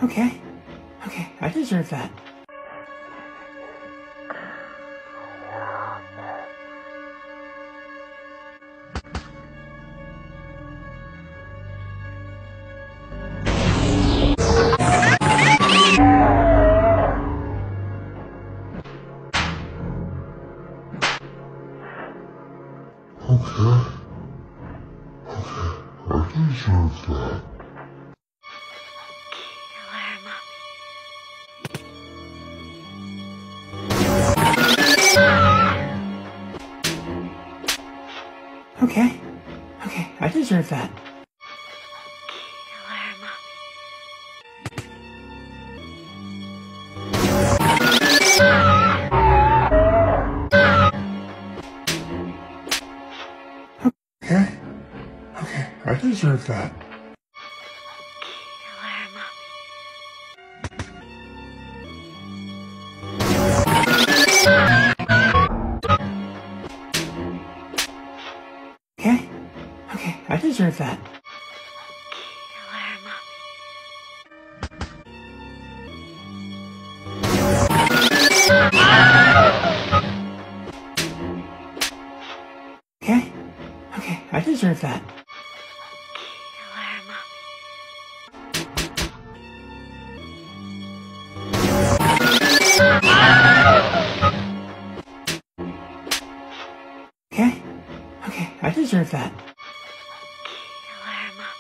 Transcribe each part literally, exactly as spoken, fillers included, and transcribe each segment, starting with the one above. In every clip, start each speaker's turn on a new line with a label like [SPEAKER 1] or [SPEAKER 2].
[SPEAKER 1] Okay. Okay, I deserve that.
[SPEAKER 2] Okay. Okay, I deserve that.
[SPEAKER 3] Killer Mommy.
[SPEAKER 1] Okay. Okay, I deserve that.
[SPEAKER 3] Killer Mommy.
[SPEAKER 2] Okay. Okay, I deserve that.
[SPEAKER 3] Killer Mommy.
[SPEAKER 1] Okay. Okay, I deserve that.
[SPEAKER 3] Killer Mommy.
[SPEAKER 1] Okay. Okay, I deserve that.
[SPEAKER 3] Killer Mommy.
[SPEAKER 1] Okay. Okay, I deserve that.
[SPEAKER 3] Killer Mommy.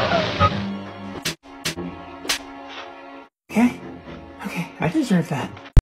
[SPEAKER 1] Okay. Okay, I deserve that.